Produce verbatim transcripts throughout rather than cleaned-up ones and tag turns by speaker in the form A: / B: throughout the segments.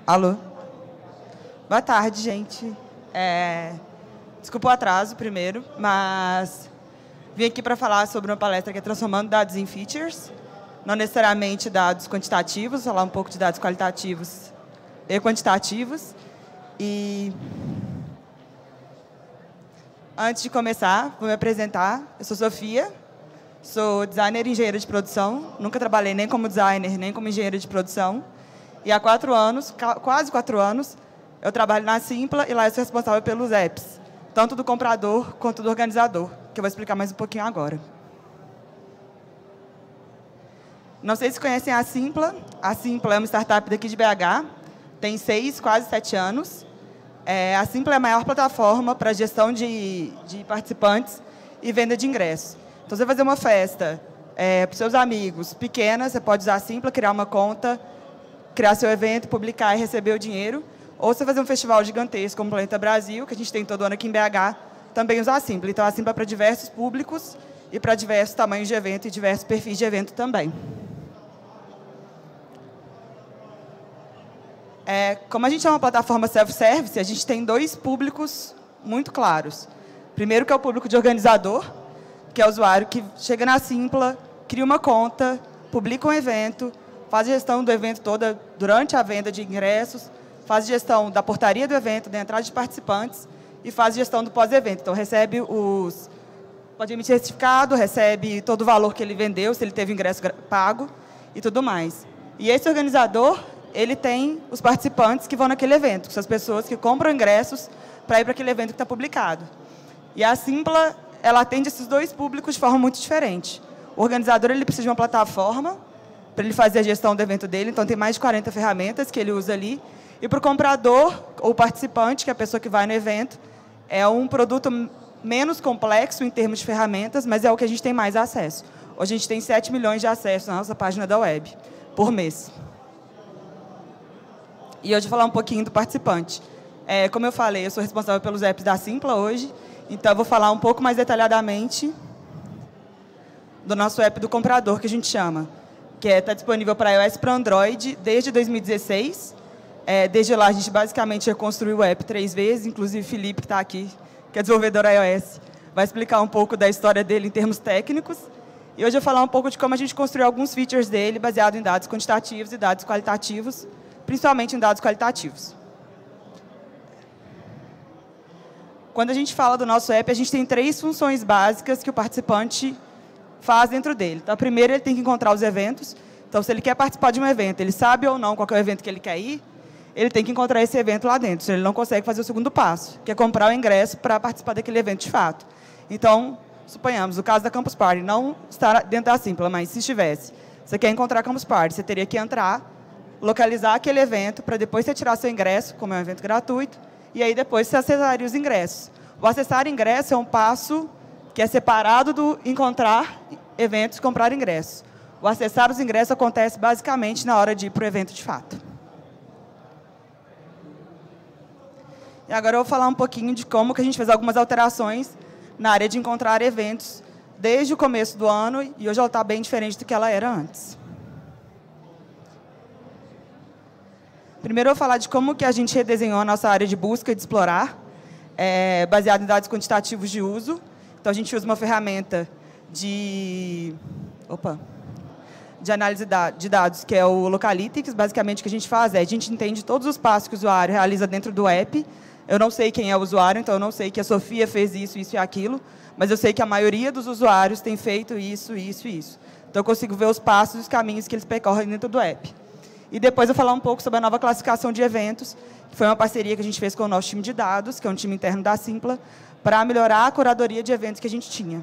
A: Alô? Boa tarde, gente. É... Desculpa o atraso, primeiro, mas vim aqui para falar sobre uma palestra que é Transformando Dados em Features, não necessariamente dados quantitativos, falar um pouco de dados qualitativos e quantitativos. E antes de começar, vou me apresentar. Eu sou Sofia, sou designer e engenheira de produção, nunca trabalhei nem como designer, nem como engenheira de produção. E há quatro anos, quase quatro anos, eu trabalho na Simpla e lá eu sou responsável pelos apps, tanto do comprador quanto do organizador, que eu vou explicar mais um pouquinho agora. Não sei se conhecem a Simpla. A Simpla é uma startup daqui de B H, tem seis, quase sete anos. É, a Simpla é a maior plataforma para gestão de, de participantes e venda de ingressos. Então, você vai fazer uma festa é, para os seus amigos pequena, você pode usar a Simpla, criar uma conta, criar seu evento, publicar e receber o dinheiro. Ou você fazer um festival gigantesco como o Planeta Brasil, que a gente tem todo ano aqui em B H, também usar a Simpla. Então, a Simpla é para diversos públicos e para diversos tamanhos de evento e diversos perfis de evento também. É, como a gente é uma plataforma self-service, a gente tem dois públicos muito claros. Primeiro, que é o público de organizador, que é o usuário que chega na Simpla, cria uma conta, publica um evento, faz a gestão do evento toda durante a venda de ingressos, faz gestão da portaria do evento, da entrada de participantes e faz gestão do pós-evento. Então, recebe os... Pode emitir certificado, recebe todo o valor que ele vendeu, se ele teve ingresso pago e tudo mais. E esse organizador, ele tem os participantes que vão naquele evento, que são as pessoas que compram ingressos para ir para aquele evento que está publicado. E a Simpla, ela atende esses dois públicos de forma muito diferente. O organizador, ele precisa de uma plataforma para ele fazer a gestão do evento dele, então tem mais de quarenta ferramentas que ele usa ali. E para o comprador, ou participante, que é a pessoa que vai no evento, é um produto menos complexo em termos de ferramentas, mas é o que a gente tem mais acesso. Hoje a gente tem sete milhões de acessos na nossa página da web, por mês. E hoje eu vou falar um pouquinho do participante. É, como eu falei, eu sou responsável pelos apps da Simpla hoje, então eu vou falar um pouco mais detalhadamente do nosso app do comprador, que a gente chama, que está é, disponível para iOS e para Android desde dois mil e dezesseis. É, desde lá, a gente basicamente reconstruiu o app três vezes, inclusive o Felipe, que está aqui, que é desenvolvedor iOS, vai explicar um pouco da história dele em termos técnicos. E hoje eu vou falar um pouco de como a gente construiu alguns features dele, baseado em dados quantitativos e dados qualitativos, principalmente em dados qualitativos. Quando a gente fala do nosso app, a gente tem três funções básicas que o participante faz dentro dele. Então, primeiro, ele tem que encontrar os eventos. Então, se ele quer participar de um evento, ele sabe ou não qual é o evento que ele quer ir, ele tem que encontrar esse evento lá dentro, senão ele não consegue fazer o segundo passo, que é comprar o ingresso para participar daquele evento de fato. Então, suponhamos, o caso da Campus Party não está dentro da Simpla, mas se estivesse, você quer encontrar a Campus Party, você teria que entrar, localizar aquele evento, para depois você tirar seu ingresso, como é um evento gratuito, e aí depois você acessaria os ingressos. O acessar ingresso é um passo que é separado do encontrar eventos e comprar ingressos. O acessar os ingressos acontece basicamente na hora de ir para o evento de fato. E agora eu vou falar um pouquinho de como que a gente fez algumas alterações na área de encontrar eventos desde o começo do ano, e hoje ela está bem diferente do que ela era antes. Primeiro eu vou falar de como que a gente redesenhou a nossa área de busca e de explorar, é, baseado em dados quantitativos de uso. Então, a gente usa uma ferramenta de, opa, de análise de dados, que é o Localytics. Basicamente, o que a gente faz é, a gente entende todos os passos que o usuário realiza dentro do app. Eu não sei quem é o usuário, então eu não sei que a Sofia fez isso, isso e aquilo, mas eu sei que a maioria dos usuários tem feito isso, isso e isso. Então, eu consigo ver os passos e os caminhos que eles percorrem dentro do app. E depois eu vou falar um pouco sobre a nova classificação de eventos, que foi uma parceria que a gente fez com o nosso time de dados, que é um time interno da Simpla, para melhorar a curadoria de eventos que a gente tinha.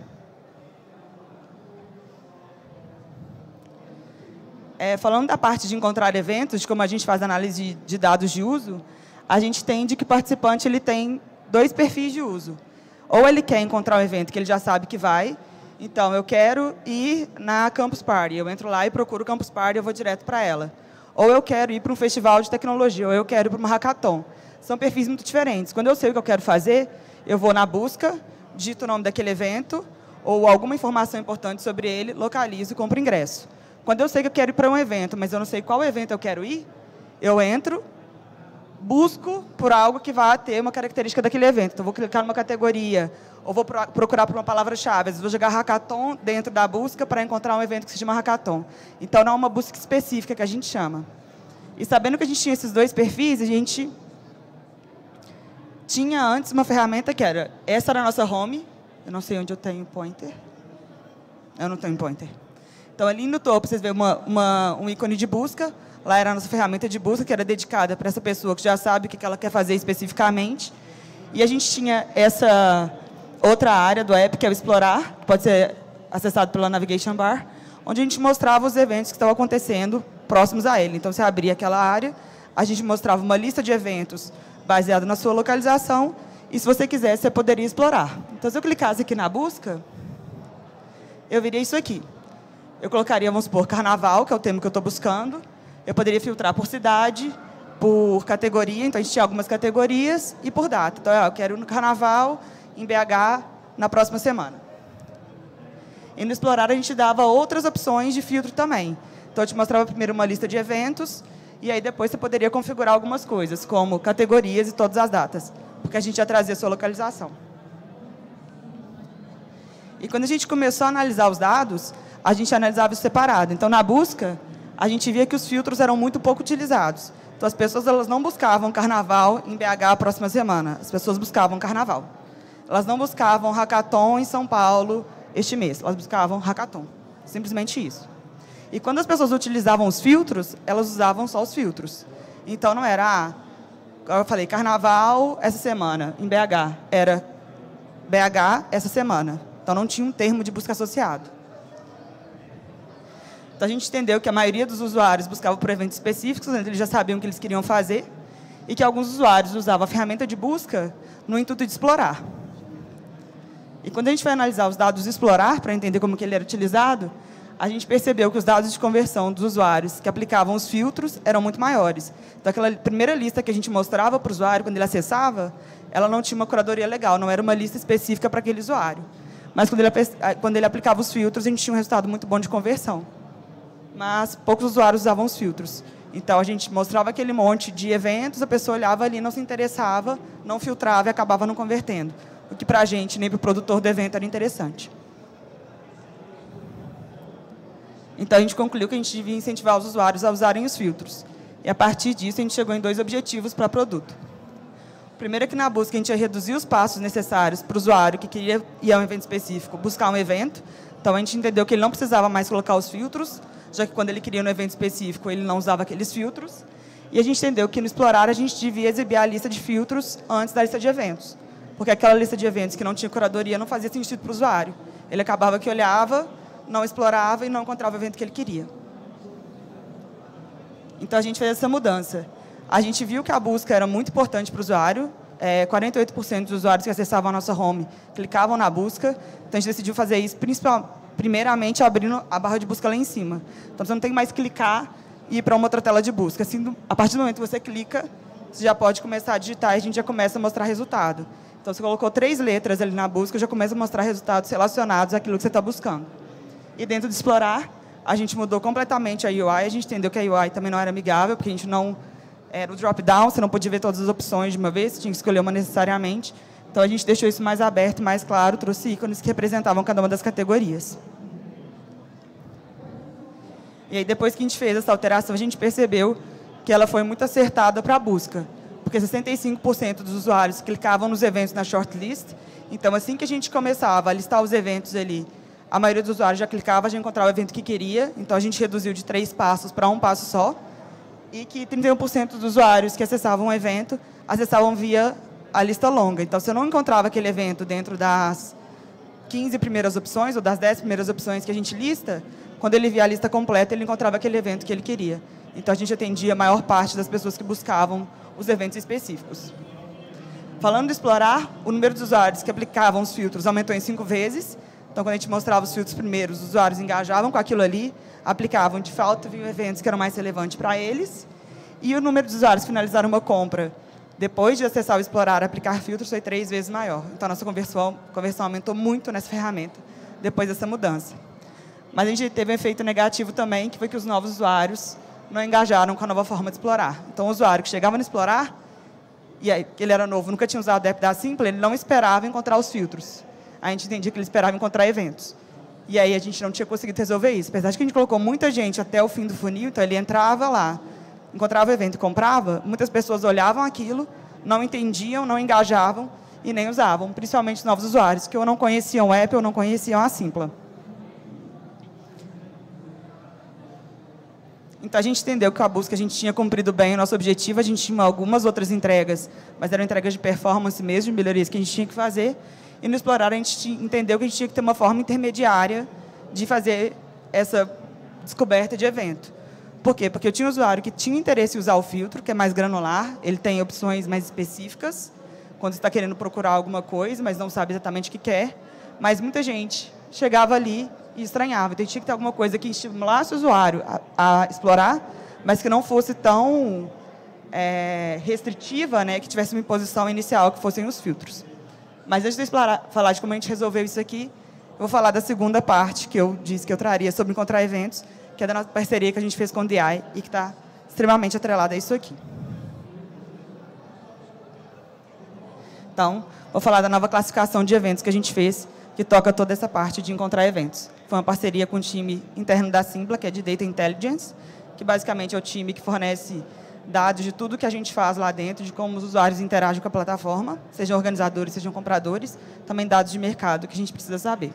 A: É, falando da parte de encontrar eventos, de como a gente faz análise de, de dados de uso, a gente entende que o participante ele tem dois perfis de uso. Ou ele quer encontrar um evento que ele já sabe que vai, então eu quero ir na Campus Party, eu entro lá e procuro Campus Party, eu vou direto para ela. Ou eu quero ir para um festival de tecnologia, ou eu quero ir para uma hackathon. São perfis muito diferentes. Quando eu sei o que eu quero fazer, eu vou na busca, digito o nome daquele evento, ou alguma informação importante sobre ele, localizo e compro ingresso. Quando eu sei que eu quero ir para um evento, mas eu não sei qual evento eu quero ir, eu entro, busco por algo que vá ter uma característica daquele evento. Então, vou clicar numa categoria, ou vou procurar por uma palavra-chave. Vou jogar hackathon dentro da busca para encontrar um evento que se chama hackathon. Então, não é uma busca específica que a gente chama. E sabendo que a gente tinha esses dois perfis, a gente tinha antes uma ferramenta que era... Essa era a nossa home. Eu não sei onde eu tenho pointer. Eu não tenho pointer. Então, ali no topo, vocês veem uma, uma, um ícone de busca. Lá era a nossa ferramenta de busca, que era dedicada para essa pessoa que já sabe o que ela quer fazer especificamente. E a gente tinha essa outra área do app, que é o Explorar, que pode ser acessado pela Navigation Bar, onde a gente mostrava os eventos que estavam acontecendo próximos a ele. Então, você abria aquela área, a gente mostrava uma lista de eventos baseada na sua localização, e se você quisesse, você poderia explorar. Então, se eu clicasse aqui na busca, eu viria isso aqui. Eu colocaria, vamos supor, carnaval, que é o tema que eu estou buscando. Eu poderia filtrar por cidade, por categoria, então a gente tinha algumas categorias, e por data. Então, eu quero ir no carnaval, em B H, na próxima semana. E no Explorar, a gente dava outras opções de filtro também. Então, eu te mostrava primeiro uma lista de eventos, e aí depois você poderia configurar algumas coisas, como categorias e todas as datas, porque a gente ia trazer a sua localização. E quando a gente começou a analisar os dados, a gente analisava isso separado. Então, na busca, a gente via que os filtros eram muito pouco utilizados. Então, as pessoas elas não buscavam carnaval em B H a próxima semana. As pessoas buscavam carnaval. Elas não buscavam hackathon em São Paulo este mês. Elas buscavam hackathon. Simplesmente isso. E quando as pessoas utilizavam os filtros, elas usavam só os filtros. Então, não era, ah, eu falei, carnaval essa semana em B H. Era B H essa semana. Então, não tinha um termo de busca associado. Então, a gente entendeu que a maioria dos usuários buscava por eventos específicos, onde eles já sabiam o que eles queriam fazer, e que alguns usuários usavam a ferramenta de busca no intuito de explorar. E quando a gente foi analisar os dados de explorar, para entender como que ele era utilizado, a gente percebeu que os dados de conversão dos usuários que aplicavam os filtros eram muito maiores. Então, aquela primeira lista que a gente mostrava para o usuário, quando ele acessava, ela não tinha uma curadoria legal, não era uma lista específica para aquele usuário. Mas, quando ele, quando ele aplicava os filtros, a gente tinha um resultado muito bom de conversão. Mas poucos usuários usavam os filtros. Então, a gente mostrava aquele monte de eventos, a pessoa olhava ali, não se interessava, não filtrava e acabava não convertendo. O que, para a gente, nem para o produtor do evento, era interessante. Então, a gente concluiu que a gente devia incentivar os usuários a usarem os filtros. E, a partir disso, a gente chegou em dois objetivos para o produto. O primeiro é que, na busca, a gente ia reduzir os passos necessários para o usuário que queria ir a um evento específico, buscar um evento. Então, a gente entendeu que ele não precisava mais colocar os filtros, já que, quando ele queria um evento específico, ele não usava aqueles filtros. E a gente entendeu que, no Explorar, a gente devia exibir a lista de filtros antes da lista de eventos. Porque aquela lista de eventos que não tinha curadoria não fazia sentido para o usuário. Ele acabava que olhava, não explorava e não encontrava o evento que ele queria. Então, a gente fez essa mudança. A gente viu que a busca era muito importante para o usuário. É, quarenta e oito por cento dos usuários que acessavam a nossa home clicavam na busca. Então, a gente decidiu fazer isso, principalmente, primeiramente, abrindo a barra de busca lá em cima. Então, você não tem que mais clicar e ir para uma outra tela de busca. Assim, a partir do momento que você clica, você já pode começar a digitar e a gente já começa a mostrar resultado. Então, você colocou três letras ali na busca, já começa a mostrar resultados relacionados àquilo que você está buscando. E dentro de Explorar, a gente mudou completamente a U I. A gente entendeu que a U I também não era amigável, porque a gente não... Era o drop-down, você não podia ver todas as opções de uma vez, você tinha que escolher uma necessariamente. Então, a gente deixou isso mais aberto, mais claro, trouxe ícones que representavam cada uma das categorias. E aí, depois que a gente fez essa alteração, a gente percebeu que ela foi muito acertada para a busca, porque sessenta e cinco por cento dos usuários clicavam nos eventos na shortlist. Então, assim que a gente começava a listar os eventos ali, a maioria dos usuários já clicava, já encontrava o evento que queria. Então, a gente reduziu de três passos para um passo só. E que trinta e um por cento dos usuários que acessavam o evento, acessavam via a lista longa. Então, se eu não encontrava aquele evento dentro das quinze primeiras opções, ou das dez primeiras opções que a gente lista, quando ele via a lista completa, ele encontrava aquele evento que ele queria. Então, a gente atendia a maior parte das pessoas que buscavam os eventos específicos. Falando de Explorar, o número de usuários que aplicavam os filtros aumentou em cinco vezes. Então, quando a gente mostrava os filtros primeiros, os usuários engajavam com aquilo ali, aplicavam de fato, viam eventos que eram mais relevantes para eles. E o número de usuários que finalizaram uma compra, depois de acessar o Explorar e aplicar filtros, foi três vezes maior. Então, a nossa conversão, conversão aumentou muito nessa ferramenta, depois dessa mudança. Mas a gente teve um efeito negativo também, que foi que os novos usuários não engajaram com a nova forma de explorar. Então, o usuário que chegava no Explorar, e aí, ele era novo, nunca tinha usado o app da Simpla, ele não esperava encontrar os filtros. A gente entendia que ele esperava encontrar eventos. E aí a gente não tinha conseguido resolver isso. Apesar de que a gente colocou muita gente até o fim do funil, então ele entrava lá, encontrava o evento e comprava, muitas pessoas olhavam aquilo, não entendiam, não engajavam e nem usavam, principalmente os novos usuários, que ou não conheciam o app ou não conheciam a Simpla. Então, a gente entendeu que a busca a gente tinha cumprido bem o nosso objetivo, a gente tinha algumas outras entregas, mas eram entregas de performance mesmo, de melhorias que a gente tinha que fazer, e no Explorar a gente entendeu que a gente tinha que ter uma forma intermediária de fazer essa descoberta de evento. Por quê? Porque eu tinha um usuário que tinha interesse em usar o filtro, que é mais granular, ele tem opções mais específicas, quando você está querendo procurar alguma coisa, mas não sabe exatamente o que quer, mas muita gente chegava ali e estranhava. Então, tinha que ter alguma coisa que estimulasse o usuário a, a explorar, mas que não fosse tão é, restritiva, né, que tivesse uma imposição inicial, que fossem os filtros. Mas antes de eu explorar, falar de como a gente resolveu isso aqui, eu vou falar da segunda parte, que eu disse que eu traria sobre encontrar eventos, que é da nossa parceria que a gente fez com o D I e que está extremamente atrelada a isso aqui. Então, vou falar da nova classificação de eventos que a gente fez, que toca toda essa parte de encontrar eventos. Foi uma parceria com o time interno da Simpla, que é de Data Intelligence, que basicamente é o time que fornece dados de tudo que a gente faz lá dentro, de como os usuários interagem com a plataforma, sejam organizadores, sejam compradores, também dados de mercado que a gente precisa saber.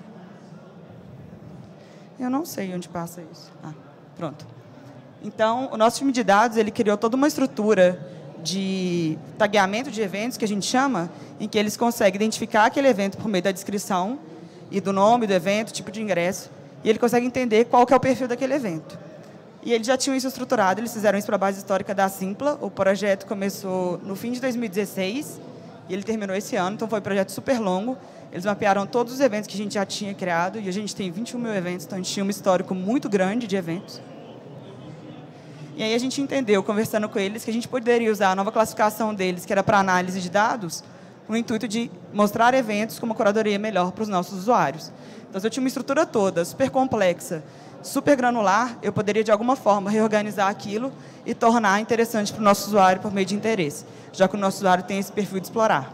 A: Eu não sei onde passa isso. Ah, pronto. Então, o nosso time de dados, ele criou toda uma estrutura de tagueamento de eventos, que a gente chama, em que eles conseguem identificar aquele evento por meio da descrição e do nome do evento, tipo de ingresso, e ele consegue entender qual que é o perfil daquele evento. E eles já tinham isso estruturado, eles fizeram isso para a base histórica da Simpla. O projeto começou no fim de dois mil e dezesseis e ele terminou esse ano, então foi um projeto super longo. Eles mapearam todos os eventos que a gente já tinha criado, e a gente tem vinte e um mil eventos, então a gente tinha um histórico muito grande de eventos. E aí a gente entendeu, conversando com eles, que a gente poderia usar a nova classificação deles, que era para análise de dados, com o intuito de mostrar eventos com uma curadoria melhor para os nossos usuários. Então, se eu tinha uma estrutura toda super complexa, super granular, eu poderia, de alguma forma, reorganizar aquilo e tornar interessante para o nosso usuário por meio de interesse, já que o nosso usuário tem esse perfil de explorar.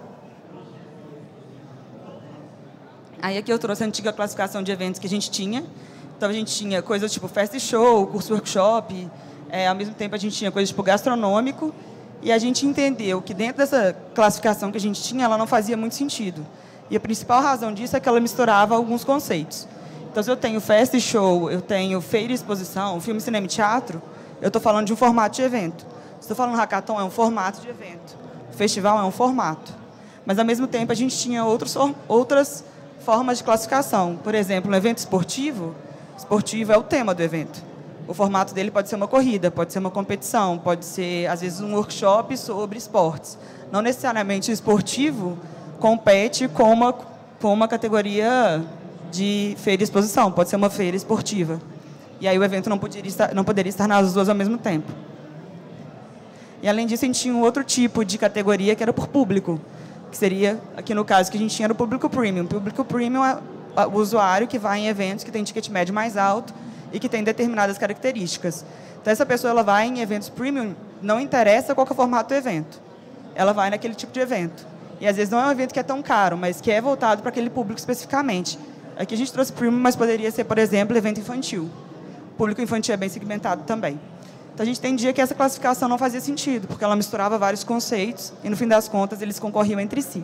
A: Aí aqui eu trouxe a antiga classificação de eventos que a gente tinha. Então, a gente tinha coisas tipo festa e show, curso workshop, é, ao mesmo tempo a gente tinha coisas tipo gastronômico, e a gente entendeu que dentro dessa classificação que a gente tinha, ela não fazia muito sentido. E a principal razão disso é que ela misturava alguns conceitos. Então, se eu tenho festa e show, eu tenho feira e exposição, filme, cinema e teatro, eu estou falando de um formato de evento. Se estou falando hackathon, é um formato de evento. Festival é um formato. Mas, ao mesmo tempo, a gente tinha outros, outras formas de classificação. Por exemplo, um evento esportivo, esportivo é o tema do evento. O formato dele pode ser uma corrida, pode ser uma competição, pode ser, às vezes, um workshop sobre esportes. Não necessariamente o esportivo compete com uma, com uma categoria de feira e exposição, pode ser uma feira esportiva. E aí o evento não poderia estar, não poderia estar nas duas ao mesmo tempo. E, além disso, a gente tinha um outro tipo de categoria que era por público, que seria, aqui no caso, que a gente tinha era o público premium. O público premium é o usuário que vai em eventos que tem ticket médio mais alto e que tem determinadas características. Então, essa pessoa ela vai em eventos premium, não interessa qual que é o formato do evento. Ela vai naquele tipo de evento. E, às vezes, não é um evento que é tão caro, mas que é voltado para aquele público especificamente. Aqui a gente trouxe premium, mas poderia ser, por exemplo, evento infantil. O público infantil é bem segmentado também. Então, a gente entendia que essa classificação não fazia sentido, porque ela misturava vários conceitos e, no fim das contas, eles concorriam entre si.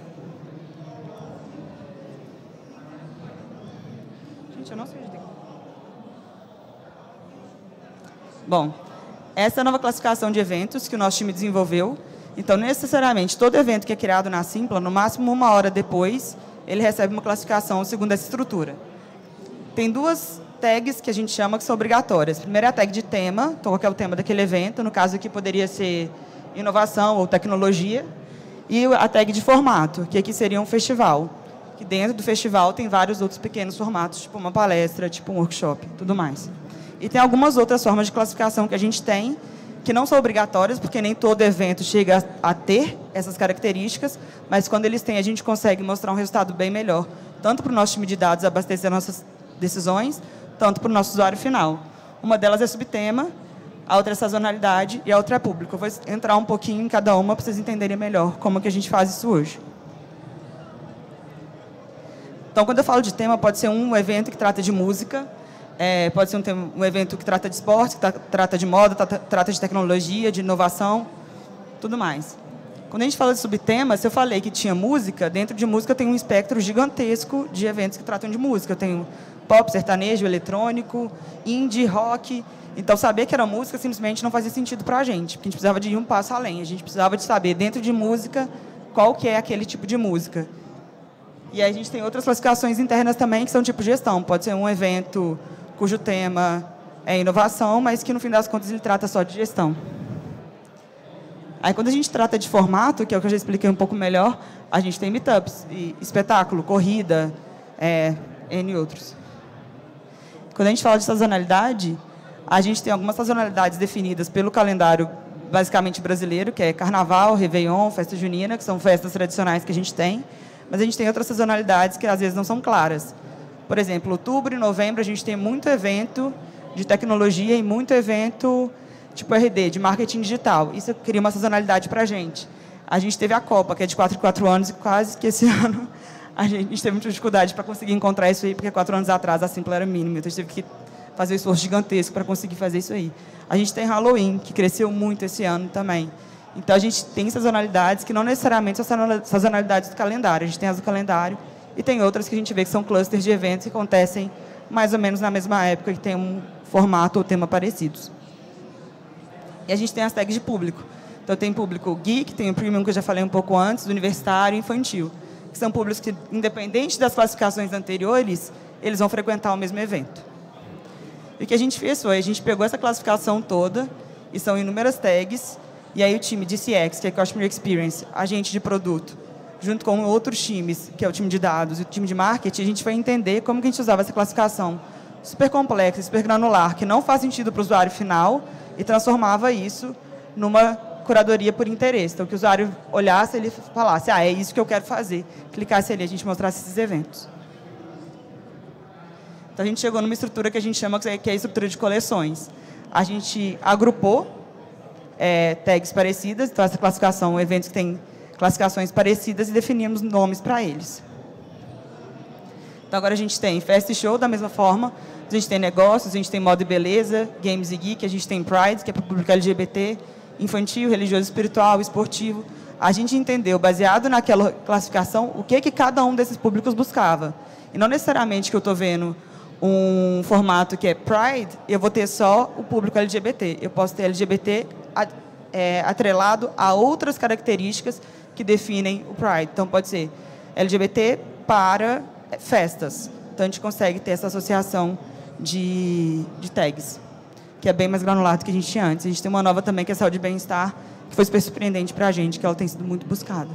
A: Gente, eu não sei onde tem. Bom, essa é a nova classificação de eventos que o nosso time desenvolveu. Então, necessariamente, todo evento que é criado na Simpla, no máximo uma hora depois, ele recebe uma classificação segundo essa estrutura. Tem duas tags que a gente chama que são obrigatórias. Primeiro é a tag de tema, então qual é o tema daquele evento, no caso aqui poderia ser inovação ou tecnologia, e a tag de formato, que aqui seria um festival, que dentro do festival tem vários outros pequenos formatos, tipo uma palestra, tipo um workshop, tudo mais. E tem algumas outras formas de classificação que a gente tem, que não são obrigatórias, porque nem todo evento chega a ter essas características, mas quando eles têm, a gente consegue mostrar um resultado bem melhor, tanto para o nosso time de dados abastecer nossas decisões, tanto para o nosso usuário final. Uma delas é subtema, a outra é sazonalidade e a outra é público. Eu vou entrar um pouquinho em cada uma para vocês entenderem melhor como que a gente faz isso hoje. Então, quando eu falo de tema, pode ser um evento que trata de música, é, pode ser um, tema, um evento que trata de esporte, que tra trata de moda, tra trata de tecnologia, de inovação, tudo mais. Quando a gente fala de subtemas, se eu falei que tinha música, dentro de música tem um espectro gigantesco de eventos que tratam de música. Eu tenho pop, sertanejo, eletrônico, indie, rock. Então, saber que era música simplesmente não fazia sentido para a gente, porque a gente precisava de ir um passo além. A gente precisava de saber, dentro de música, qual que é aquele tipo de música. E aí a gente tem outras classificações internas também, que são tipo gestão. Pode ser um evento cujo tema é inovação, mas que, no fim das contas, ele trata só de gestão. Aí, quando a gente trata de formato, que é o que eu já expliquei um pouco melhor, a gente tem meetups, e espetáculo, corrida, é, N outros. Quando a gente fala de sazonalidade, a gente tem algumas sazonalidades definidas pelo calendário basicamente brasileiro, que é Carnaval, Réveillon, Festa Junina, que são festas tradicionais que a gente tem, mas a gente tem outras sazonalidades que às vezes não são claras. Por exemplo, outubro e novembro a gente tem muito evento de tecnologia e muito evento tipo R D, de marketing digital. Isso cria uma sazonalidade para a gente. A gente teve a Copa, que é de quatro em quatro anos, e quase que esse ano a gente teve muita dificuldade para conseguir encontrar isso aí, porque quatro anos atrás a Simpla era mínima, então a gente teve que fazer um esforço gigantesco para conseguir fazer isso aí. A gente tem Halloween, que cresceu muito esse ano também. Então, a gente tem sazonalidades que não necessariamente são sazonalidades do calendário. A gente tem as do calendário e tem outras que a gente vê que são clusters de eventos que acontecem mais ou menos na mesma época, que tem um formato ou tema parecidos. E a gente tem as tags de público. Então, tem público geek, tem o premium, que eu já falei um pouco antes, universitário e infantil, que são públicos que, independente das classificações anteriores, eles vão frequentar o mesmo evento. E o que a gente fez foi, a gente pegou essa classificação toda, e são inúmeras tags, e aí o time de C X, que é Customer Experience, agente de produto, junto com outros times, que é o time de dados e o time de marketing, a gente foi entender como que a gente usava essa classificação super complexa, super granular, que não faz sentido para o usuário final, e transformava isso numa curadoria por interesse. Então, que o usuário olhasse, ele falasse, ah, é isso que eu quero fazer. Clicasse ali, a gente mostrasse esses eventos. Então, a gente chegou numa estrutura que a gente chama, que é a estrutura de coleções. A gente agrupou é, tags parecidas, então essa classificação, eventos que têm classificações parecidas, e definimos nomes para eles. Então, agora a gente tem Festa e Show, da mesma forma, a gente tem negócios, a gente tem moda e beleza, games e geek, a gente tem Pride, que é para o público L G B T, infantil, religioso, espiritual, esportivo. A gente entendeu, baseado naquela classificação, o que, que cada um desses públicos buscava. E não necessariamente que eu estou vendo um formato que é Pride, eu vou ter só o público L G B T. Eu posso ter L G B T é, atrelado a outras características que definem o Pride. Então, pode ser L G B T para festas. Então, a gente consegue ter essa associação de, de tags, que é bem mais granular do que a gente tinha antes. A gente tem uma nova também, que é saúde e bem-estar, que foi super surpreendente para a gente, que ela tem sido muito buscada.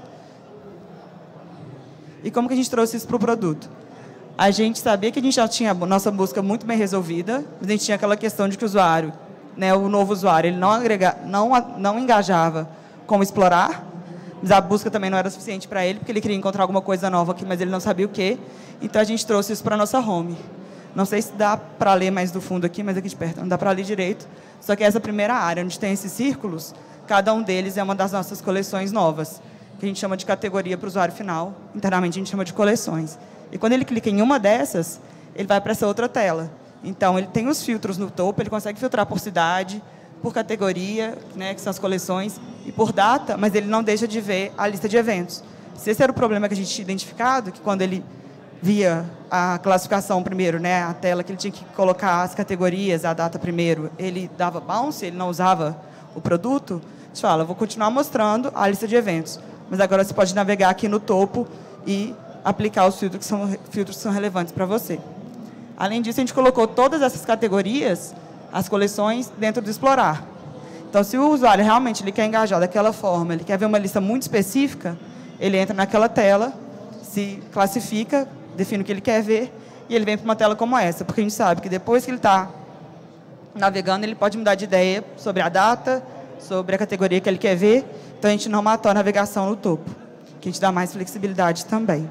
A: E como que a gente trouxe isso para o produto? A gente sabia que a gente já tinha a nossa busca muito bem resolvida, mas a gente tinha aquela questão de que o usuário, né, o novo usuário, ele não, agrega, não, não engajava como explorar, mas a busca também não era suficiente para ele, porque ele queria encontrar alguma coisa nova aqui, mas ele não sabia o quê. Então, a gente trouxe isso para a nossa home. Não sei se dá para ler mais do fundo aqui, mas aqui de perto não dá para ler direito. Só que essa primeira área, onde tem esses círculos, cada um deles é uma das nossas coleções novas, que a gente chama de categoria para o usuário final. Internamente, a gente chama de coleções. E quando ele clica em uma dessas, ele vai para essa outra tela. Então, ele tem os filtros no topo, ele consegue filtrar por cidade, por categoria, né, que são as coleções, e por data, mas ele não deixa de ver a lista de eventos. Se esse era o problema que a gente tinha identificado, que quando ele via a classificação primeiro, né, a tela que ele tinha que colocar as categorias, a data primeiro, ele dava bounce, ele não usava o produto, a gente fala, vou continuar mostrando a lista de eventos, mas agora você pode navegar aqui no topo e aplicar os filtros que são, filtros que são relevantes para você. Além disso, a gente colocou todas essas categorias, as coleções, dentro do Explorar. Então, se o usuário realmente ele quer engajar daquela forma, ele quer ver uma lista muito específica, ele entra naquela tela, se classifica, define o que ele quer ver, e ele vem para uma tela como essa, porque a gente sabe que depois que ele está navegando, ele pode mudar de ideia sobre a data, sobre a categoria que ele quer ver, então a gente não matou a navegação no topo, que a gente dá mais flexibilidade também.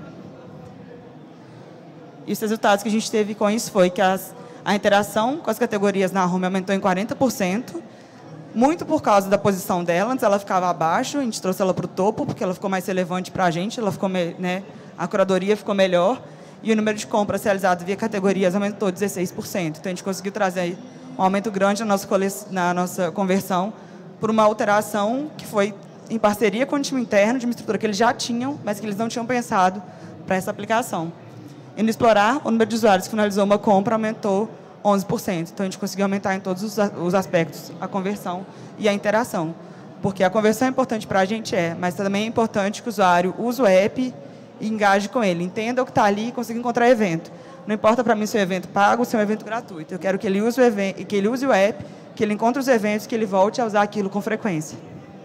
A: E os resultados que a gente teve com isso foi que as, a interação com as categorias na home aumentou em quarenta por cento, muito por causa da posição dela. Antes ela ficava abaixo, a gente trouxe ela para o topo, porque ela ficou mais relevante para a gente, ela ficou, né, a curadoria ficou melhor, e o número de compras realizadas via categorias aumentou dezesseis por cento. Então, a gente conseguiu trazer um aumento grande na nossa, na nossa conversão por uma alteração que foi em parceria com o time interno, de uma estrutura que eles já tinham, mas que eles não tinham pensado para essa aplicação. E no explorar, o número de usuários que finalizou uma compra aumentou onze por cento. Então, a gente conseguiu aumentar em todos os aspectos a conversão e a interação. Porque a conversão é importante para a gente, é, mas também é importante que o usuário use o app e engaje com ele, entenda o que está ali e consiga encontrar evento. Não importa para mim se é um evento pago ou se é um evento gratuito. Eu quero que ele use o evento, que ele use o app, que ele encontre os eventos, que ele volte a usar aquilo com frequência.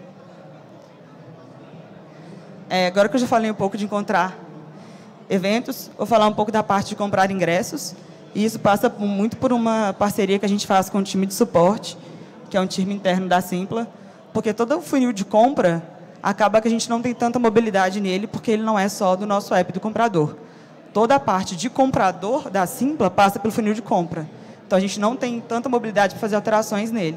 A: É, agora que eu já falei um pouco de encontrar eventos, vou falar um pouco da parte de comprar ingressos. E isso passa muito por uma parceria que a gente faz com o time de suporte, que é um time interno da Simpla, porque todo o funil de compra acaba que a gente não tem tanta mobilidade nele, porque ele não é só do nosso app do comprador. Toda a parte de comprador da Simpla passa pelo funil de compra. Então, a gente não tem tanta mobilidade para fazer alterações nele.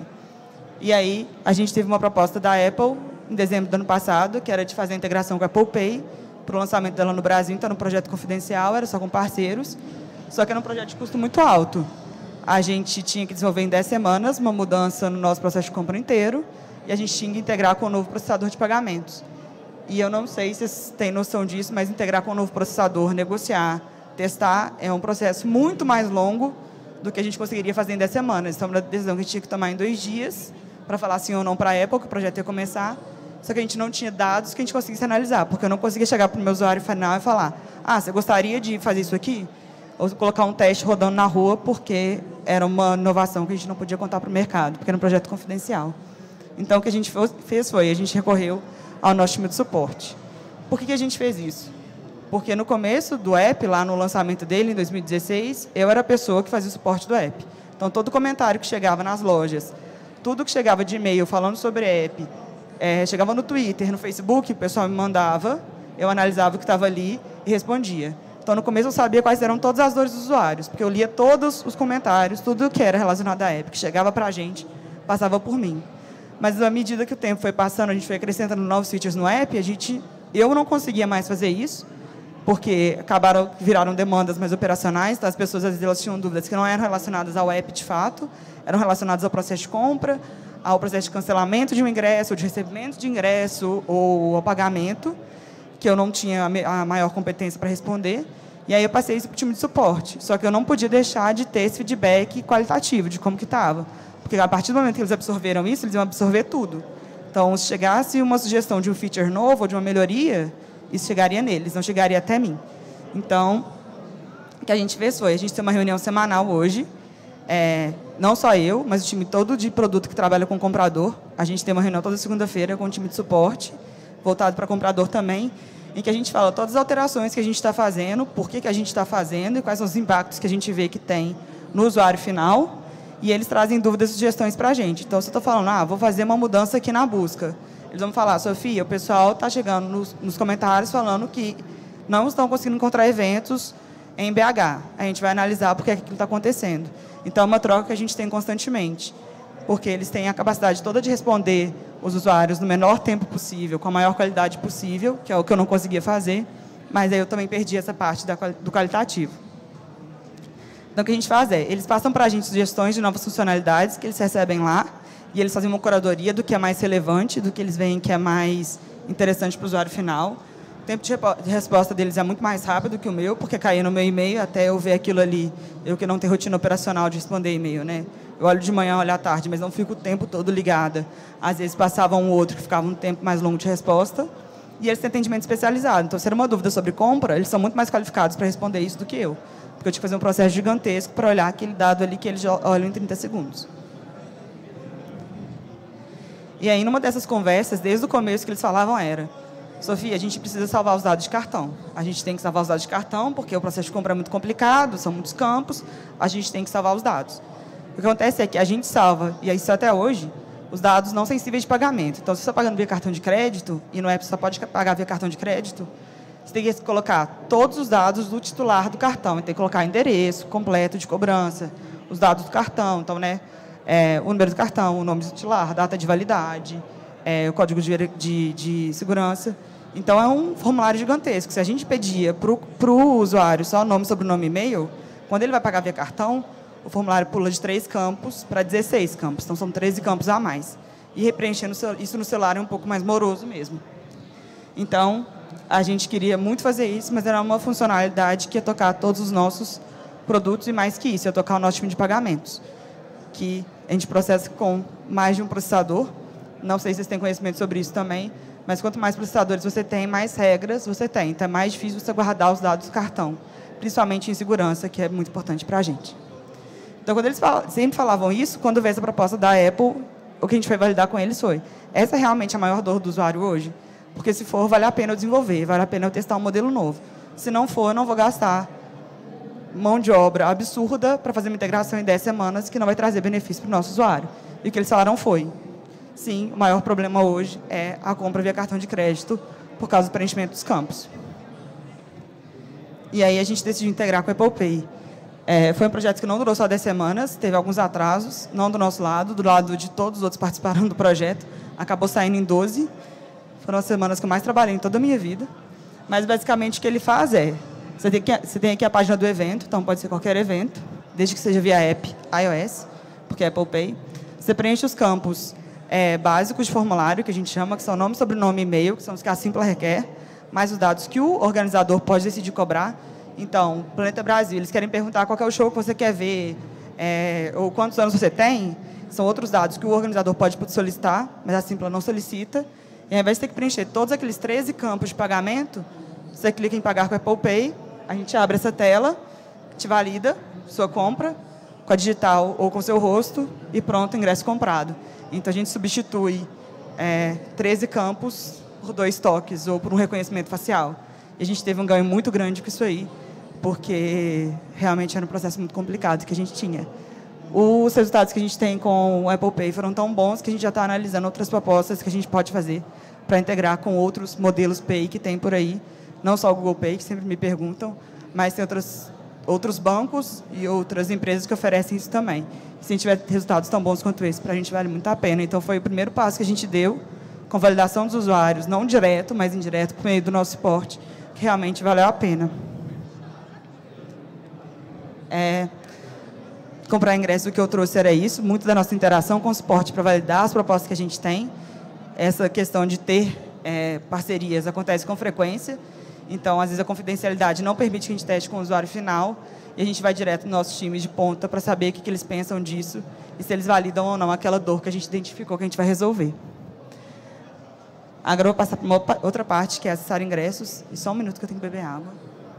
A: E aí, a gente teve uma proposta da Apple, em dezembro do ano passado, que era de fazer a integração com a Apple Pay, para o lançamento dela no Brasil. Então, era um projeto confidencial, era só com parceiros, só que era um projeto de custo muito alto. A gente tinha que desenvolver em dez semanas uma mudança no nosso processo de compra inteiro, e a gente tinha que integrar com o novo processador de pagamentos. E eu não sei se vocês têm noção disso, mas integrar com o novo processador, negociar, testar, é um processo muito mais longo do que a gente conseguiria fazer em dez semanas. Então, uma decisão que a gente tinha que tomar em dois dias, para falar sim ou não para a Apple, que o projeto ia começar, só que a gente não tinha dados que a gente conseguisse analisar, porque eu não conseguia chegar para o meu usuário final e falar, ah, você gostaria de fazer isso aqui? Ou colocar um teste rodando na rua, porque era uma inovação que a gente não podia contar para o mercado, porque era um projeto confidencial. Então, o que a gente fez foi, a gente recorreu ao nosso time de suporte. Por que que a gente fez isso? Porque no começo do app, lá no lançamento dele, em dois mil e dezesseis, eu era a pessoa que fazia o suporte do app. Então, todo comentário que chegava nas lojas, tudo que chegava de e-mail falando sobre app, é, chegava no Twitter, no Facebook, o pessoal me mandava, eu analisava o que estava ali e respondia. Então, no começo, eu sabia quais eram todas as dores dos usuários, porque eu lia todos os comentários, tudo que era relacionado à app, que chegava para a gente, passava por mim. Mas, à medida que o tempo foi passando, a gente foi acrescentando novos features no app, a gente, eu não conseguia mais fazer isso, porque acabaram, viraram demandas mais operacionais, então as pessoas, às vezes, elas tinham dúvidas que não eram relacionadas ao app de fato, eram relacionadas ao processo de compra, ao processo de cancelamento de um ingresso, ou de recebimento de ingresso, ou ao pagamento, que eu não tinha a maior competência para responder. E aí eu passei isso para o time de suporte. Só que eu não podia deixar de ter esse feedback qualitativo de como que estava. Porque a partir do momento que eles absorveram isso, eles iam absorver tudo. Então, se chegasse uma sugestão de um feature novo ou de uma melhoria, isso chegaria neles, não chegaria até mim. Então, o que a gente fez foi, a gente tem uma reunião semanal hoje, é, não só eu, mas o time todo de produto que trabalha com comprador. A gente tem uma reunião toda segunda-feira com o time de suporte, voltado para comprador também, em que a gente fala todas as alterações que a gente está fazendo, por que que a gente está fazendo e quais são os impactos que a gente vê que tem no usuário final, e eles trazem dúvidas e sugestões para a gente. Então, se eu estou falando, ah, vou fazer uma mudança aqui na busca, eles vão falar, Sofia, o pessoal está chegando nos, nos comentários falando que não estão conseguindo encontrar eventos em B H. A gente vai analisar por que aquilo está acontecendo. Então, é uma troca que a gente tem constantemente, porque eles têm a capacidade toda de responder os usuários no menor tempo possível, com a maior qualidade possível, que é o que eu não conseguia fazer, mas aí eu também perdi essa parte da, do qualitativo. Então, o que a gente faz é, eles passam para a gente sugestões de novas funcionalidades que eles recebem lá, e eles fazem uma curadoria do que é mais relevante, do que eles veem que é mais interessante para o usuário final. O tempo de resposta deles é muito mais rápido que o meu, porque caía no meu e-mail até eu ver aquilo ali. Eu que não tenho rotina operacional de responder e-mail, né? Eu olho de manhã, olho à tarde, mas não fico o tempo todo ligada. Às vezes passava um outro que ficava um tempo mais longo de resposta, e eles têm atendimento especializado. Então, se era uma dúvida sobre compra, eles são muito mais qualificados para responder isso do que eu. Porque eu tinha que fazer um processo gigantesco para olhar aquele dado ali que eles olham em trinta segundos. E aí, numa dessas conversas, desde o começo, que eles falavam era, Sofia, a gente precisa salvar os dados de cartão. A gente tem que salvar os dados de cartão, porque o processo de compra é muito complicado, são muitos campos, a gente tem que salvar os dados. O que acontece é que a gente salva, e isso até hoje, os dados não sensíveis de pagamento. Então, se você está pagando via cartão de crédito, e no app você só pode pagar via cartão de crédito, você tem que colocar todos os dados do titular do cartão. Tem que colocar endereço completo de cobrança, os dados do cartão. Então, né, é, o número do cartão, o nome do titular, data de validade, é, o código de, de, de segurança. Então, é um formulário gigantesco. Se a gente pedia para o usuário só nome, sobrenome e e-mail, quando ele vai pagar via cartão, o formulário pula de três campos para dezesseis campos. Então, são treze campos a mais. E preenchendo isso no celular é um pouco mais moroso mesmo. Então, a gente queria muito fazer isso, mas era uma funcionalidade que ia tocar todos os nossos produtos e mais que isso, ia tocar o nosso time de pagamentos, que a gente processa com mais de um processador. Não sei se vocês têm conhecimento sobre isso também, mas quanto mais processadores você tem, mais regras você tem. Então, é mais difícil você guardar os dados do cartão, principalmente em segurança, que é muito importante para a gente. Então, quando eles falam, sempre falavam isso, quando veio essa proposta da Apple, o que a gente foi validar com eles foi: essa é realmente a maior dor do usuário hoje? Porque, se for, vale a pena eu desenvolver, vale a pena eu testar um modelo novo. Se não for, eu não vou gastar mão de obra absurda para fazer uma integração em dez semanas que não vai trazer benefício para o nosso usuário. E o que eles falaram foi: sim, o maior problema hoje é a compra via cartão de crédito por causa do preenchimento dos campos. E aí a gente decidiu integrar com a Apple Pay. É, foi um projeto que não durou só dez semanas, teve alguns atrasos, não do nosso lado, do lado de todos os outros participaram do projeto. Acabou saindo em doze. Foram as semanas que eu mais trabalhei em toda a minha vida. Mas, basicamente, o que ele faz é: você tem, aqui, você tem aqui a página do evento, então pode ser qualquer evento, desde que seja via app iOS, porque é Apple Pay. Você preenche os campos é, básicos de formulário, que a gente chama, que são nome, sobrenome e e-mail, que são os que a Simpla requer, mais os dados que o organizador pode decidir cobrar. Então, Planeta Brasil, eles querem perguntar qual é o show que você quer ver, é, ou quantos anos você tem. São outros dados que o organizador pode solicitar, mas a Simpla não solicita. E, ao invés de ter que preencher todos aqueles treze campos de pagamento, você clica em pagar com a Apple Pay, a gente abre essa tela, te valida sua compra com a digital ou com o seu rosto e pronto, ingresso comprado. Então, a gente substitui é, treze campos por dois toques ou por um reconhecimento facial. E a gente teve um ganho muito grande com isso aí, porque realmente era um processo muito complicado que a gente tinha. Os resultados que a gente tem com o Apple Pay foram tão bons que a gente já está analisando outras propostas que a gente pode fazer para integrar com outros modelos Pay que tem por aí. Não só o Google Pay, que sempre me perguntam, mas tem outras, outros bancos e outras empresas que oferecem isso também. Se a gente tiver resultados tão bons quanto esse, para a gente vale muito a pena. Então, foi o primeiro passo que a gente deu, com validação dos usuários, não direto, mas indireto, por meio do nosso suporte, que realmente valeu a pena. É... Comprar ingresso, o que eu trouxe era isso, muito da nossa interação com o suporte para validar as propostas que a gente tem. Essa questão de ter é, parcerias acontece com frequência, então, às vezes, a confidencialidade não permite que a gente teste com o usuário final, e a gente vai direto no nosso time de ponta para saber o que, que eles pensam disso e se eles validam ou não aquela dor que a gente identificou que a gente vai resolver. Agora, eu vou passar para uma outra parte, que é acessar ingressos. E só um minuto que eu tenho que beber água.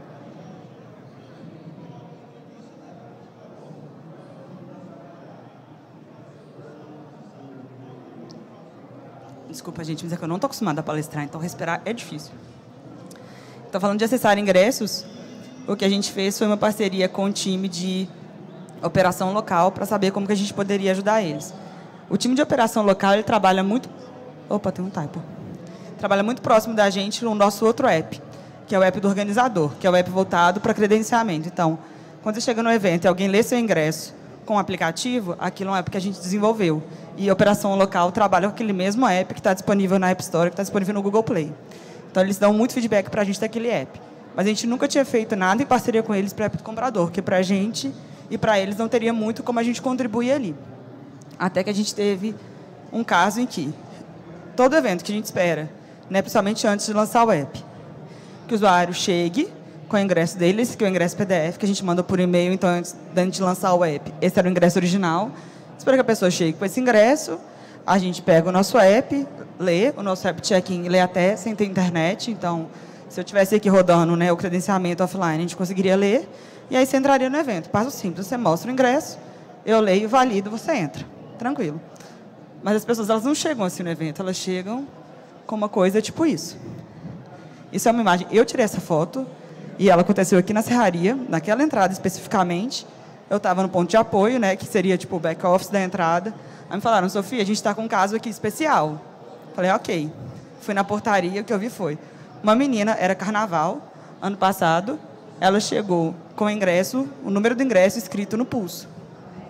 A: Desculpa, gente, mas é que eu não estou acostumada a palestrar, então respirar é difícil. Então, falando de acessar ingressos, o que a gente fez foi uma parceria com o time de operação local para saber como que a gente poderia ajudar eles. O time de operação local, ele trabalha muito... Opa, tem um typo. Trabalha muito próximo da gente no nosso outro app, que é o app do organizador, que é o app voltado para credenciamento. Então, quando você chega no evento e alguém lê seu ingresso com o aplicativo, aquilo é um app que a gente desenvolveu. E a operação local trabalha com aquele mesmo app que está disponível na App Store, que está disponível no Google Play. Então, eles dão muito feedback para a gente daquele app. Mas a gente nunca tinha feito nada em parceria com eles para o app do comprador, porque para a gente e para eles não teria muito como a gente contribuir ali. Até que a gente teve um caso em que todo evento que a gente espera, né, principalmente antes de lançar o app, que o usuário chegue com o ingresso deles, que é o ingresso P D F, que a gente manda por e-mail, então, antes de lançar o app, esse era o ingresso original. Espera que a pessoa chegue com esse ingresso, a gente pega o nosso app, lê, o nosso app check-in lê até sem ter internet, então, se eu tivesse aqui rodando, né, o credenciamento offline, a gente conseguiria ler, e aí você entraria no evento. Passo simples, você mostra o ingresso, eu leio, valido, você entra. Tranquilo. Mas as pessoas, elas não chegam assim no evento, elas chegam com uma coisa tipo isso. Isso é uma imagem, eu tirei essa foto, e ela aconteceu aqui na serraria, naquela entrada especificamente. Eu estava no ponto de apoio, né, que seria tipo o back-office da entrada. Aí me falaram: Sofia, a gente está com um caso aqui especial. Falei: ok. Fui na portaria, o que eu vi foi uma menina, era carnaval, ano passado, ela chegou com o ingresso, o número do ingresso escrito no pulso.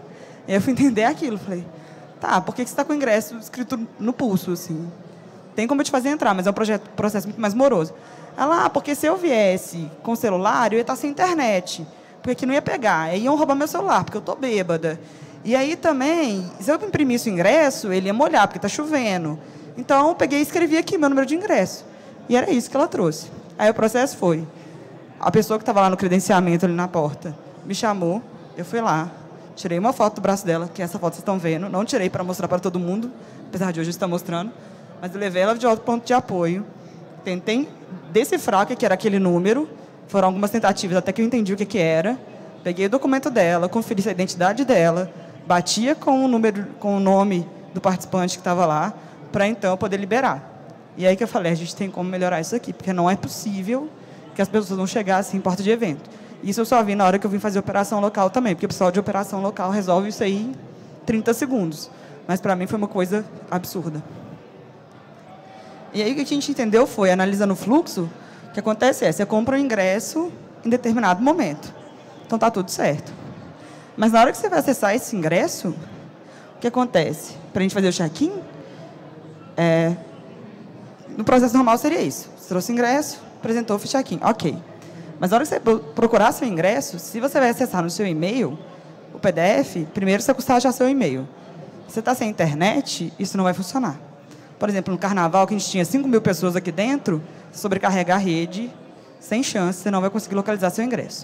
A: E aí eu fui entender aquilo. Falei, tá, por que você está com o ingresso escrito no pulso, assim? Tem como eu te fazer entrar, mas é um projeto, processo muito mais moroso. Ela, ah, porque se eu viesse com o celular, eu ia estar sem internet. Porque aqui não ia pegar. Aí iam roubar meu celular, porque eu tô bêbada. E aí também, se eu imprimisse o ingresso, ele ia molhar, porque está chovendo. Então, eu peguei e escrevi aqui meu número de ingresso. E era isso que ela trouxe. Aí o processo foi, a pessoa que estava lá no credenciamento, ali na porta, me chamou, eu fui lá, tirei uma foto do braço dela, que essa foto vocês estão vendo, não tirei para mostrar para todo mundo, apesar de hoje estar mostrando, mas eu levei ela de outro ponto de apoio, tentei decifrar o que era aquele número, foram algumas tentativas até que eu entendi o que, que era, peguei o documento dela, conferi a identidade dela, batia com o, número, com o nome do participante que estava lá, para então poder liberar. E aí que eu falei, a gente tem como melhorar isso aqui, porque não é possível que as pessoas vão chegar assim em porta de evento. Isso eu só vi na hora que eu vim fazer operação local também, porque o pessoal de operação local resolve isso aí em trinta segundos. Mas para mim foi uma coisa absurda. E aí o que a gente entendeu foi, analisando o fluxo, o que acontece é, você compra o ingresso em determinado momento. Então tá tudo certo. Mas na hora que você vai acessar esse ingresso, o que acontece? Para a gente fazer o check-in, é, no processo normal seria isso. Você trouxe o ingresso, apresentou o check-in. Ok. Mas na hora que você procurar seu ingresso, se você vai acessar no seu e-mail, o P D F, primeiro você custar já seu e-mail. Se você está sem internet, isso não vai funcionar. Por exemplo, no Carnaval, que a gente tinha cinco mil pessoas aqui dentro, sobrecarregar a rede, sem chance, você não vai conseguir localizar seu ingresso.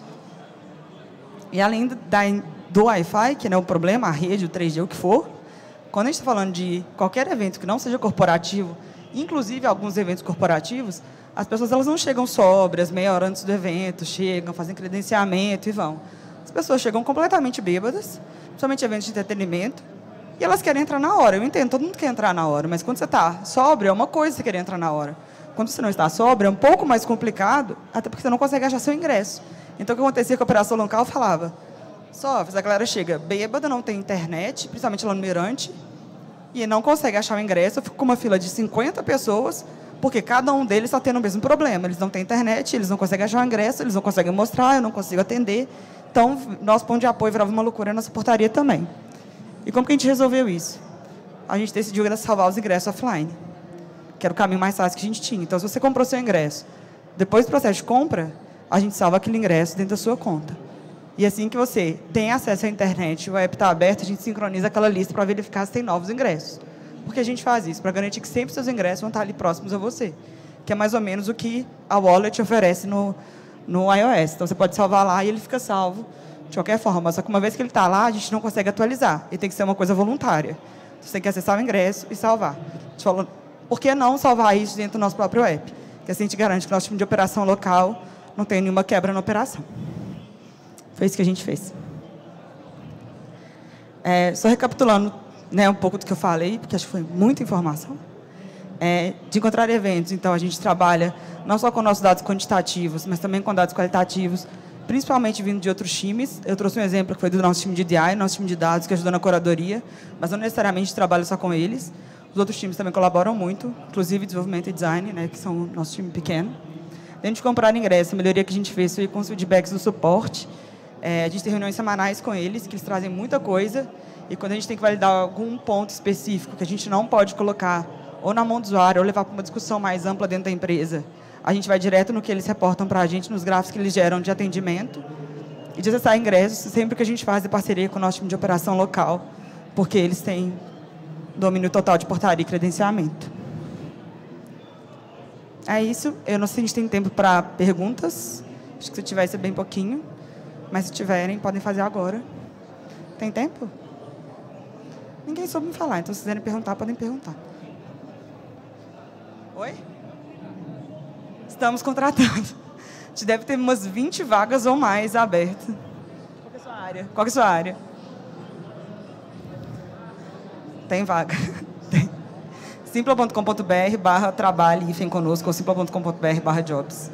A: E além da, do Wi-Fi, que não é o problema, a rede, o três G, o que for, quando a gente está falando de qualquer evento que não seja corporativo, inclusive alguns eventos corporativos, as pessoas elas não chegam sóbrias, meia hora antes do evento, chegam, fazem credenciamento e vão. As pessoas chegam completamente bêbadas, principalmente eventos de entretenimento, e elas querem entrar na hora. Eu entendo, todo mundo quer entrar na hora, mas quando você está sóbrio, é uma coisa você querer entrar na hora. Quando você não está sóbrio, é um pouco mais complicado, até porque você não consegue achar seu ingresso. Então, o que acontecia com a operação local, eu falava, sóbrios, a galera chega bêbada, não tem internet, principalmente lá no Mirante, e não consegue achar o ingresso. Eu fico com uma fila de cinquenta pessoas, porque cada um deles está tendo o mesmo problema. Eles não têm internet, eles não conseguem achar o ingresso, eles não conseguem mostrar, eu não consigo atender. Então, nosso ponto de apoio virava uma loucura na nossa portaria também. E como que a gente resolveu isso? A gente decidiu salvar os ingressos offline, que era o caminho mais fácil que a gente tinha. Então, se você comprou seu ingresso, depois do processo de compra, a gente salva aquele ingresso dentro da sua conta. E assim que você tem acesso à internet, o app está aberto, a gente sincroniza aquela lista para verificar se tem novos ingressos. Por que a gente faz isso? Para garantir que sempre seus ingressos vão estar ali próximos a você. Que é mais ou menos o que a Wallet oferece no, no iOS. Então, você pode salvar lá e ele fica salvo de qualquer forma. Só que uma vez que ele está lá, a gente não consegue atualizar. E tem que ser uma coisa voluntária. Você tem que acessar o ingresso e salvar. A gente falou, por que não salvar isso dentro do nosso próprio app? Porque assim a gente garante que o nosso time de operação local não tem nenhuma quebra na operação. Foi isso que a gente fez. É, só recapitulando, né, um pouco do que eu falei, porque acho que foi muita informação. É, de encontrar eventos, então, a gente trabalha não só com nossos dados quantitativos, mas também com dados qualitativos, principalmente vindo de outros times. Eu trouxe um exemplo que foi do nosso time de D I, nosso time de dados, que ajuda na curadoria, mas não necessariamente trabalho só com eles. Os outros times também colaboram muito, inclusive desenvolvimento e design, né, que são o nosso time pequeno. Dentro de comprar ingresso, a melhoria que a gente fez foi com os feedbacks do suporte. É, a gente tem reuniões semanais com eles, que eles trazem muita coisa, e quando a gente tem que validar algum ponto específico que a gente não pode colocar ou na mão do usuário, ou levar para uma discussão mais ampla dentro da empresa, a gente vai direto no que eles reportam para a gente, nos gráficos que eles geram de atendimento, e de acessar ingressos, sempre que a gente faz em parceria com o nosso time de operação local, porque eles têm domínio total de portaria e credenciamento. É isso. Eu não sei se a gente tem tempo para perguntas. Acho que se tivesse bem pouquinho. Mas se tiverem, podem fazer agora. Tem tempo? Ninguém soube me falar, então se quiserem perguntar, podem perguntar. Oi? Estamos contratando. A gente deve ter umas vinte vagas ou mais abertas. Qual que é a sua área? Qual que é a sua área? Tem vaga. Tem. simpla ponto com ponto br barra trabalhe hífen conosco ou simpla ponto com ponto br barra jobs.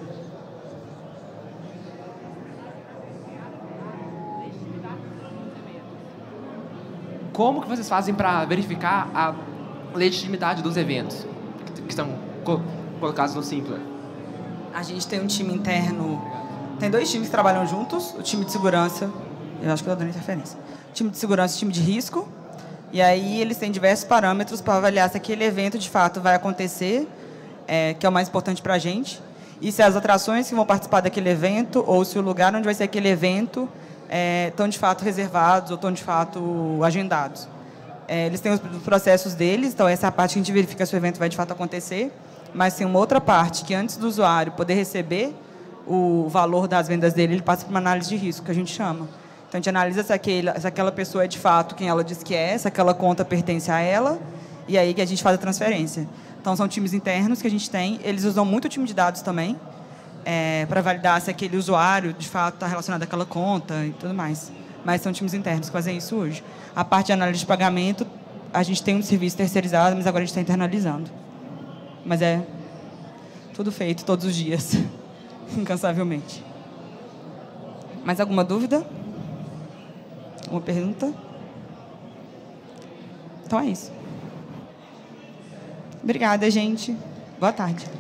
B: Como que vocês fazem para verificar a legitimidade dos eventos que estão co colocados no Simpla?
A: A gente tem um time interno, tem dois times que trabalham juntos, o time de segurança, eu acho que eu estou dando interferência, time de segurança e time de risco. E aí eles têm diversos parâmetros para avaliar se aquele evento, de fato, vai acontecer, é, que é o mais importante para a gente, e se as atrações que vão participar daquele evento, ou se o lugar onde vai ser aquele evento, é, estão, de fato, reservados ou estão, de fato, agendados. É, eles têm os processos deles, então essa é a parte que a gente verifica se o evento vai, de fato, acontecer, mas tem uma outra parte que, antes do usuário poder receber o valor das vendas dele, ele passa por uma análise de risco, que a gente chama. Então, a gente analisa se, aquele, se aquela pessoa é, de fato, quem ela diz que é, se aquela conta pertence a ela, e aí que a gente faz a transferência. Então, são times internos que a gente tem. Eles usam muito o time de dados também, é, para validar se aquele usuário, de fato, está relacionado àquela conta e tudo mais. Mas são times internos que fazem isso hoje. A parte de análise de pagamento, a gente tem um serviço terceirizado, mas agora a gente está internalizando. Mas é tudo feito todos os dias, incansavelmente. Mais alguma dúvida? Alguma pergunta? Então é isso. Obrigada, gente. Boa tarde.